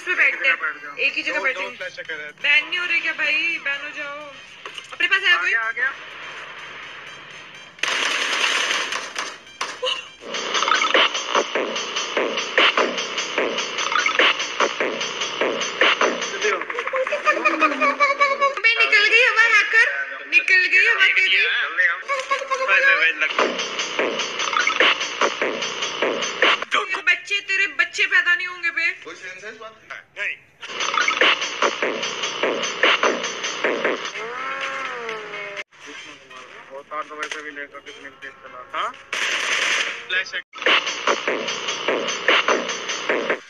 पे बैठते हैं, एक ही जगह बैठेंगे। बैन नहीं हो रही क्या भाई? बैन हो जाओ। अपने पास है कोई? आ गया। निकल गई हवा हैकर, निकल गई हवा तेरी। बच्चे तेरे बच्चे पैदा नहीं होंगे बे। कोई सेंस बात नहीं। तो वैसे भी लेकर कितने तेज चला था।